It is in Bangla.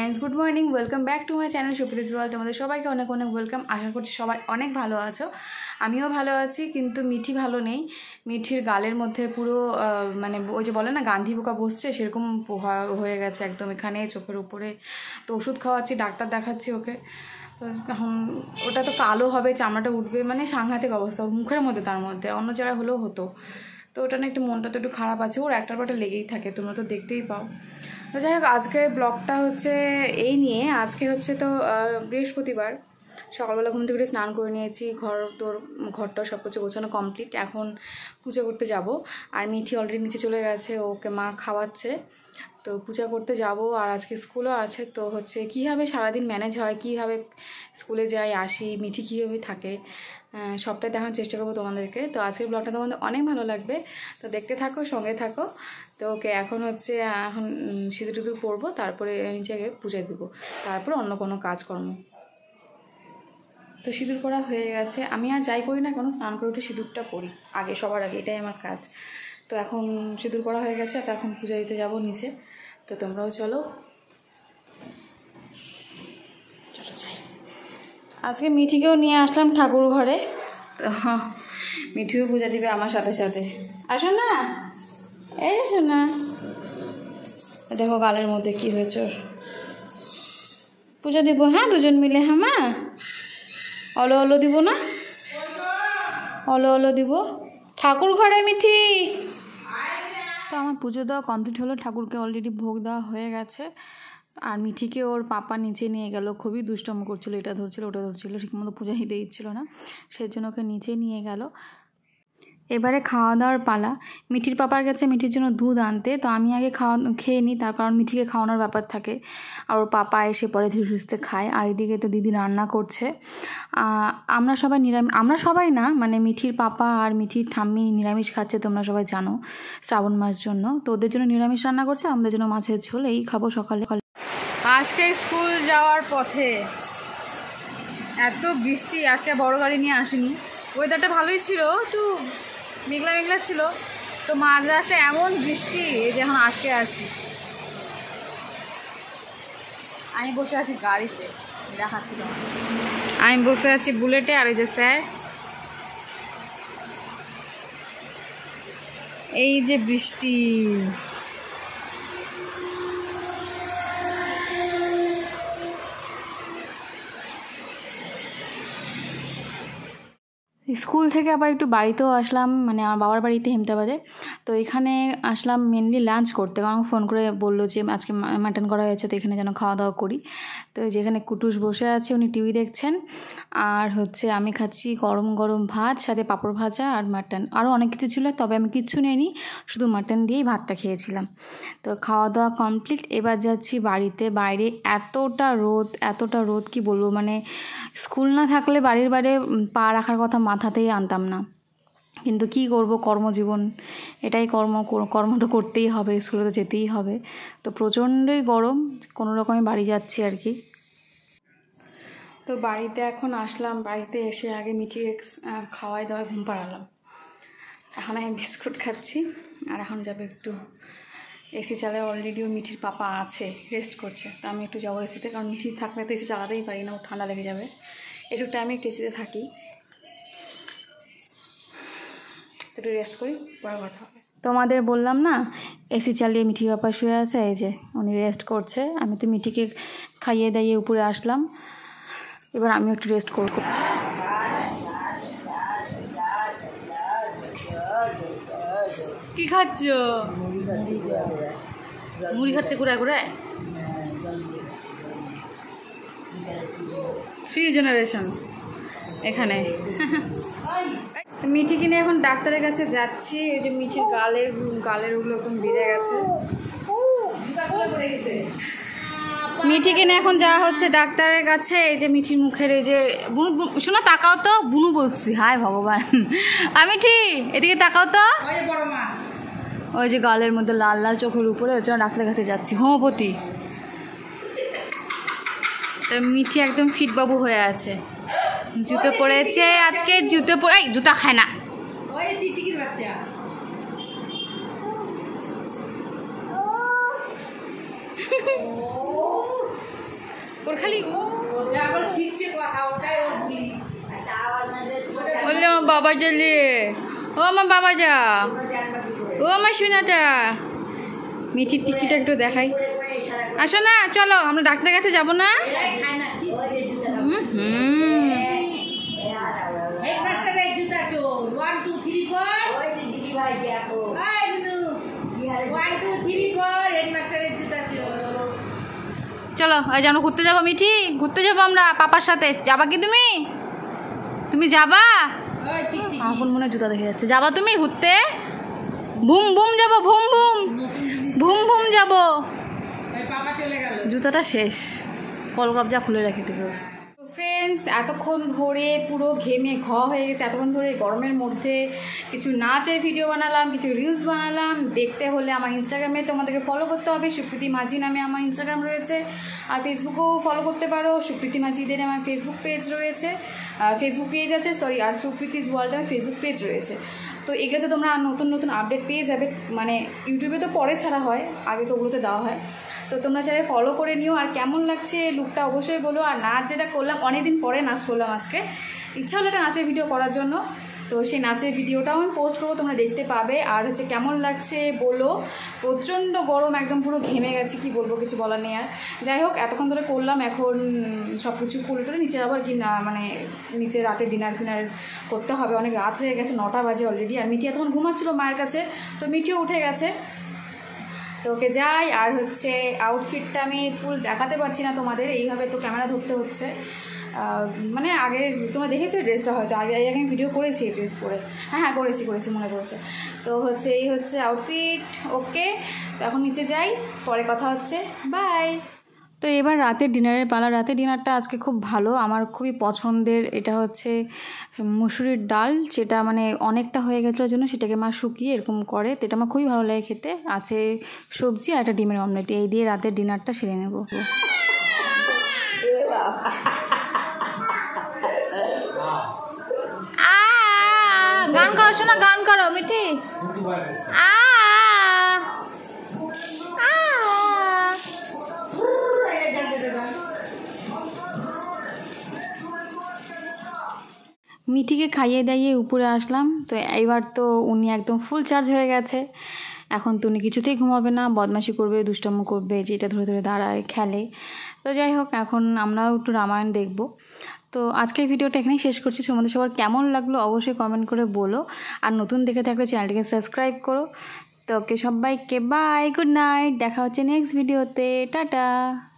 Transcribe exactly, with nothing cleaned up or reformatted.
Friends, good morning, welcome back to my channel Supriti world. তোমাদের সবাইকে অনেক অনেক ওয়েলকাম। আশা করছি সবাই অনেক ভালো আছো, আমিও ভালো আছি। কিন্তু মিঠি ভালো নেই। মিঠির গালের মধ্যে পুরো মানে ওই যে বলে না গান্ধী পোকা বসছে, সেরকম হয়ে গেছে একদম এখানে চোখের উপরে। তো ওষুধ খাওয়াচ্ছি, ডাক্তার দেখাচ্ছি ওকে। এখন ওটা তো কালো হবে, চামড়াটা উঠবে, মানে সাংঘাতিক অবস্থা মুখের মধ্যে। তার মধ্যে অন্য জায়গায় হলেও হতো। তো ওটা না একটু মনটা তো একটু খারাপ আছে। ওর একটার পর একটা লেগেই থাকে, তোমরা তো দেখতেই পাও। তো যাই হোক, আজকের ব্লগটা হচ্ছে এই নিয়ে। আজকে হচ্ছে তো বৃহস্পতিবার, সকালবেলা ঘুম থেকে স্নান করে নিয়েছি, ঘর তোর ঘরটা সব কিছু গোছানো কমপ্লিট। এখন পূজা করতে যাব। আর মিঠি অলরেডি নিচে চলে গেছে, ওকে মা খাওয়াচ্ছে। তো পূজা করতে যাব। আর আজকে স্কুলও আছে। তো হচ্ছে কীভাবে সারাদিন ম্যানেজ হয়, কীভাবে স্কুলে যাই আসি, মিঠি কীভাবে থাকে, সবটাই দেখানোর চেষ্টা করবো তোমাদেরকে। তো আজকের ব্লগটা তোমাদের অনেক ভালো লাগবে, তো দেখতে থাকো, সঙ্গে থাকো। তো ওকে এখন হচ্ছে এখন সিঁদুর টিঁদুর পরবো, তারপরে নিচে গিয়ে পূজা দেবো, তারপরে অন্য কোনো কাজকর্ম। তো সিঁদুর পরা হয়ে গেছে। আমি আর যাই করি না কেন, স্নান করে উঠে সিঁদুরটা পরি আগে, সবার আগে, এটাই আমার কাজ। তো এখন সিঁদুর পরা হয়ে গেছে, তো এখন পূজা দিতে যাবো নিচে। তো তোমরাও চলো চলো যাই। আজকে মিঠিকেও নিয়ে আসলাম ঠাকুর ঘরে। তো মিঠিও পূজা দিবে আমার সাথে সাথে। আসো না, এই আসো না। দেখো গালের মধ্যে কি হয়েছে ওর। পূজা দিব, হ্যাঁ দুজন মিলে। হ্যাঁ মা, অলো অলো দিব না, অলো অলো দিব ঠাকুর ঘরে মিঠি। তো আমার পুজো দেওয়া কমপ্লিট হলো, ঠাকুরকে অলরেডি ভোগ দেওয়া হয়ে গেছে। আর মিঠিকে ওর পাপা নিচে নিয়ে গেল, খুবই দুষ্টম করছিল, এটা ধরছিল ওটা ধরছিল, ঠিকমতো পূজা দিতে দিচ্ছিল না, সেই জন্য ওকে নিচে নিয়ে গেল। এবারে খাওয়া দাওয়ার পালা। মিঠির পাপার কাছে মিঠির জন্য দুধ আনতে। তো আমি আগে খাওয়া খেয়ে নিই, তার কারণ মিঠিকে খাওয়ানোর ব্যাপার থাকে, আর ওর পাপা এসে পরে ধীরে সুস্থে খায়। আর এদিকে তো দিদি রান্না করছে। আমরা সবাই নিরামিষ, আমরা সবাই না, মানে মিঠির পাপা আর মিঠির ঠাম্মি নিরামিষ খাচ্ছে, তোমরা সবাই জানো, শ্রাবণ মাস জন্য। তো ওদের জন্য নিরামিষ রান্না করছে, আমাদের জন্য মাছের ঝোল, এই খাবো সকালে। আজকে স্কুল যাওয়ার পথে এত বৃষ্টি, আজকে বড় গাড়ি নিয়ে আসিনি। ওয়েদারটা ভালোই ছিল, একটু মেঘলা মেঘলা ছিল। তো মাঝ রাস্তায় এমন বৃষ্টি, এই যে এখন আটকে আছি। আমি বসে আছি গাড়িতে, দেখাচ্ছিল, আমি বসে আছি বুলেটে। আর এই যে স্যার, এই যে বৃষ্টি। স্কুল থেকে আবার একটু বাড়িতেও আসলাম, মানে আমার বাবার বাড়িতে হেমতাবাদে। তো এখানে আসলাম মেনলি লাঞ্চ করতে, কারণ ফোন করে বললো যে আজকে মাটন করা হয়েছে, তো এখানে যেন খাওয়া দাওয়া করি। তো যেখানে কুটুস বসে আছে, উনি টিভি দেখছেন। আর হচ্ছে আমি খাচ্ছি গরম গরম ভাত, সাথে পাঁপড় ভাজা আর মাটন, আরও অনেক কিছু ছিল, তবে আমি কিচ্ছু নিইনি, শুধু মাটন দিয়েই ভাতটা খেয়েছিলাম। তো খাওয়া দাওয়া কমপ্লিট, এবার যাচ্ছি বাড়িতে। বাইরে এতটা রোদ, এতটা রোদ কি বলবো, মানে স্কুল না থাকলে বাড়ির বাইরে পা রাখার কথা মাথাতেই আনতাম না, কিন্তু কি করব, কর্মজীবন, এটাই কর্ম, কর্ম তো করতেই হবে, স্কুলে তো যেতেই হবে। তো প্রচণ্ডই গরম, কোনো রকমে বাড়ি যাচ্ছি আর কি। তো বাড়িতে এখন আসলাম, বাড়িতে এসে আগে মিঠি খাওয়াই দাওয়ায় ঘুম পাড়ালাম। এখন আমি বিস্কুট খাচ্ছি, আর এখন যাবে একটু এসি চালায়। অলরেডিও মিঠির পাপা আছে, রেস্ট করছে। তো আমি একটু যাবো এসিতে, কারণ মিঠি থাকলে তো এসি চালাতেই পারি না, ও ঠান্ডা লেগে যাবে। একটু টাইমে একটু এসিতে থাকি, একটু রেস্ট করি, পরে কথা হবে। তোমাদের বললাম না, এসি চালিয়ে মিঠির পাপা শুয়ে আছে, এই যে উনি রেস্ট করছে। আমি তো মিঠিকে খাইয়ে দাইয়ে উপরে আসলাম, এবার আমিও একটু রেস্ট করবো। কি খাচ্ছ? মুড়ি খাচ্ছে ঘুরায় ঘুরায়। থ্রি জেনারেশন এখানে। মিঠি কিনে এখন ডাক্তারের কাছে যাচ্ছি। এই যে মিঠির গালের গালের ওগুলো একদম বেড়ে গেছে। মিঠি কিনে এখন যাওয়া হচ্ছে ডাক্তারের কাছে। এই যে মিঠির মুখের এই যে বুনু, শোনো তাকাও তো, বুনু বলছি, হায় ভগবান। আমি ঠিক এদিকে তাকাও তো, ওই যে গালের মধ্যে লাল লাল চোখের উপরে, ওই জন্য ডাক্তারের কাছে যাচ্ছি, হোমিওপ্যাথি। তো মিঠি একদম ফিটবাবু হয়ে আছে, জুতো পরেছে আজকে, জুতো পরে, জুতা খায় না। ওর খালি বললে আমার বাবা জ্বালে, ও আমার বাবা যা, ও আমার সোনাটা। মিঠির টিকিটা একটু দেখাই, আসো না, চলো আমরা ডাক্তারের কাছে যাবো না? হুম হুম চলো, ওই যে আমরা ঘুরতে যাবো মিঠি, ঘুরতে যাবো আমরা পাপার সাথে। যাবা কি তুমি? তুমি যাবা? এখন মনে জুতা দেখে যাচ্ছে। যাবা তুমি ঘুরতে? ভুম ভুম যাবো, ভুম ভুম ভুম ভুম যাবো। জুতাটা শেষ, কলকবজা খুলে রেখে দেবো। ফ্রেন্ডস, এতক্ষণ ধরে পুরো ঘেমে ঘ হয়ে গেছে। এতক্ষণ ধরে গরমের মধ্যে কিছু নাচের ভিডিও বানালাম, কিছু রিলস বানালাম। দেখতে হলে আমার ইনস্টাগ্রামে তোমাদেরকে ফলো করতে হবে, সুপ্রীতি মাঝি নামে আমার ইনস্টাগ্রাম রয়েছে। আর ফেসবুকেও ফলো করতে পারো, সুপ্রীতি মাঝিদের আমার ফেসবুক পেজ রয়েছে, ফেসবুক পেজ আছে সরি, আর সুপ্রীতিজ ওয়ার্ল্ড আমার ফেসবুক পেজ রয়েছে। তো এগুলোতে তোমরা নতুন নতুন আপডেট পেয়ে যাবে। মানে ইউটিউবে তো পরে ছাড়া হয়, আগে তো ওগুলোতে দেওয়া হয়। তো তোমরা চাইলে ফলো করে নিও। আর কেমন লাগছে লুকটা অবশ্যই বলো। আর নাচ যেটা করলাম, অনেকদিন পরে নাচ করলাম আজকে, ইচ্ছা হলো একটা নাচের ভিডিও করার জন্য। তো সেই নাচের ভিডিওটাও আমি পোস্ট করবো, তোমরা দেখতে পাবে। আর হচ্ছে কেমন লাগছে বলো। প্রচণ্ড গরম, একদম পুরো ঘেমে গেছি, কি বলবো, কিছু বলার নেই। আর যাই হোক, এতক্ষণ ধরে করলাম, এখন সব কিছু খুলে টুলে নিচে আবার কি না, মানে নিচে রাতে ডিনার ফিনার করতে হবে। অনেক রাত হয়ে গেছে, নটা বাজে অলরেডি। আর মিঠি এতক্ষণ ঘুমাচ্ছিলো মায়ের কাছে, তো মিঠিও উঠে গেছে। তো ওকে যাই। আর হচ্ছে আউটফিটটা আমি ফুল দেখাতে পারছি না তোমাদের, এইভাবে তো ক্যামেরা ধরতে হচ্ছে। মানে আগে তোমরা দেখেছো ড্রেসটা, হয়তো আগে আগে আমি ভিডিও করেছি এই ড্রেস পরে। হ্যাঁ হ্যাঁ করেছি করেছি মনে পড়েছে। তো হচ্ছে এই হচ্ছে আউটফিট। ওকে, তো এখন নিচে যাই, পরে কথা হচ্ছে, বাই। তো এবার রাতের ডিনারের পালা। রাতের ডিনারটা আজকে খুব ভালো, আমার খুবই পছন্দের। এটা হচ্ছে মুসুরির ডাল, যেটা মানে অনেকটা হয়ে গেছিলো জন্য সেটাকে মা শুকিয়ে এরকম করে, তো এটা আমার খুবই ভালো লাগে খেতে। আছে সবজি আর একটা ডিমের অমলেট, এই দিয়ে রাতের ডিনারটা সেরে নেব। গান করো শোনা, গান করো মিঠি। আ মিঠিকে খাইয়ে দাইয়ে উপরে আসলাম। তো এইবার তো উনি একদম ফুল চার্জ হয়ে গেছে। এখন তো উনি কিছুতেই ঘুমাবে না, বদমাশি করবে, দুষ্টাম্য করবে, যেটা ধরে ধরে দাঁড়ায়, খেলে। তো যাই হোক, এখন আমরাও একটু রামায়ণ দেখব। তো আজকের ভিডিওটা এখানেই শেষ করছি। তোমাদের সবার কেমন লাগলো অবশ্যই কমেন্ট করে বলো। আর নতুন দেখে থাকলে চ্যানেলটিকে সাবস্ক্রাইব করো। তো ওকে সবাইকে বাই, গুড নাইট, দেখা হচ্ছে নেক্সট ভিডিওতে, টাটা।